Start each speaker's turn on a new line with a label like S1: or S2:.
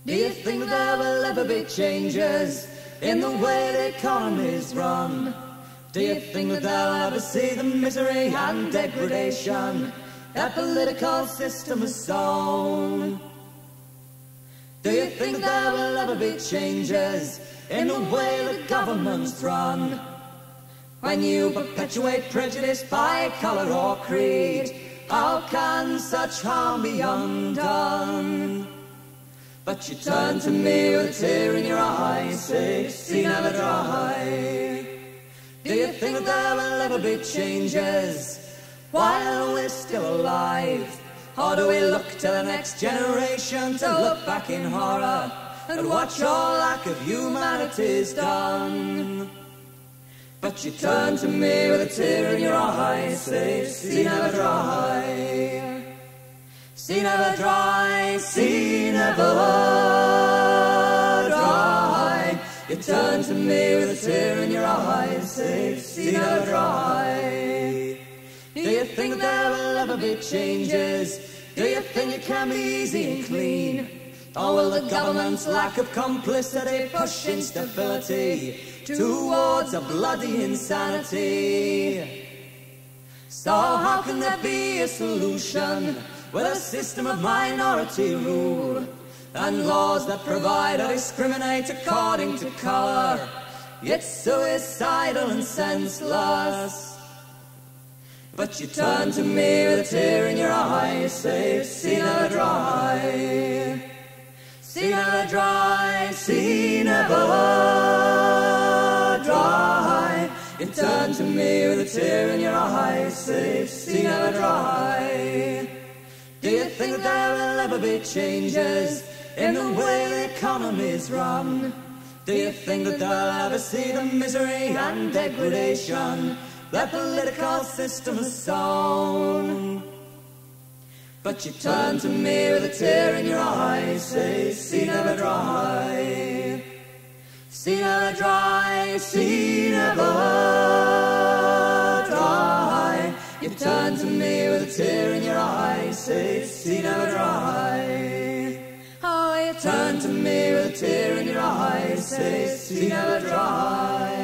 S1: Do you think that there will ever be changes in the way the economy's run? Do you think that they'll ever see the misery and degradation that political system has sown? Do you think that there will ever be changes in the way the governments run? When you perpetuate prejudice by colour or creed, how can such harm be undone? But you turn to me with a tear in your eye, say, see never dry. Do you think that there will ever be changes while we're still alive? Or do we look to the next generation to look back in horror and watch all lack of humanity's done? But you turn to me with a tear in your eye, say, see never dry. See never dry, see never dry. You turn to me with a tear in your eye, say, see never dry. Do you think there will ever be changes? Do you think it can be easy and clean? Or will the government's lack of complicity push instability towards a bloody insanity? So how can there be a solution with a system of minority rule and laws that provide or discriminate according to colour, yet suicidal and senseless? But you turn to me with a tear in your eye, say, see never dry. See never dry, see never dry. You turn to me with a tear in your eye, say, see never dry. Do you think that there will ever be changes in the way the economy's run? Do you think that they'll ever see the misery and degradation that political system has sown? But you turn to me with a tear in your eye, say, see never dry. See never dry, see never dry. You turn to me with a tear in your eye, say, see never dry. Oh, you turn to me with a tear in your eye, say, see never dry.